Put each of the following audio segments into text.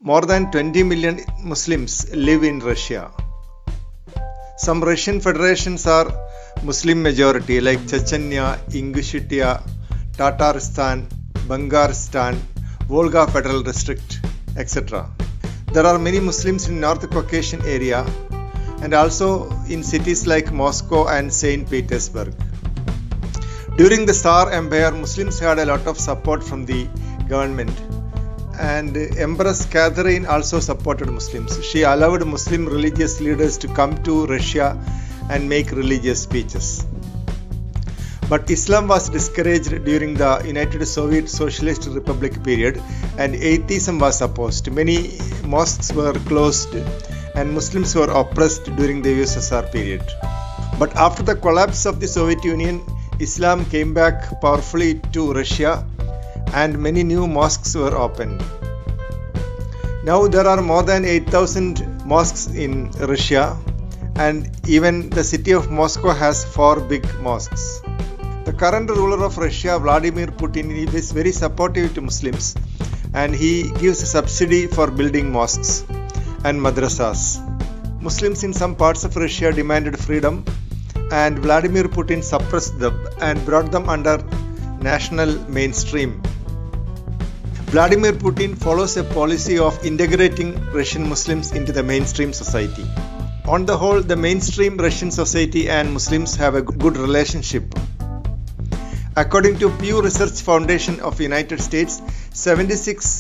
More than 20 million Muslims live in Russia. Some Russian federations are Muslim majority like Chechnya, Ingushetia, Tatarstan, Bangaristan, Volga Federal District, etc. There are many Muslims in North Caucasian area and also in cities like Moscow and St. Petersburg. During the Tsar Empire, Muslims had a lot of support from the government, and Empress Catherine also supported Muslims. She allowed Muslim religious leaders to come to Russia and make religious speeches. But Islam was discouraged during the United Soviet Socialist Republic period, and atheism was opposed. Many mosques were closed and Muslims were oppressed during the USSR period. But after the collapse of the Soviet Union, Islam came back powerfully to Russia and many new mosques were opened. Now there are more than 8,000 mosques in Russia, and even the city of Moscow has 4 big mosques. The current ruler of Russia, Vladimir Putin, is very supportive to Muslims, and he gives a subsidy for building mosques and madrasas. Muslims in some parts of Russia demanded freedom, and Vladimir Putin suppressed them and brought them under national mainstream. Vladimir Putin follows a policy of integrating Russian Muslims into the mainstream society. On the whole, the mainstream Russian society and Muslims have a good relationship. According to Pew Research Foundation of the United States,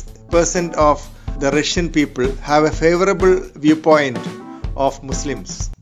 76% of the Russian people have a favorable viewpoint of Muslims.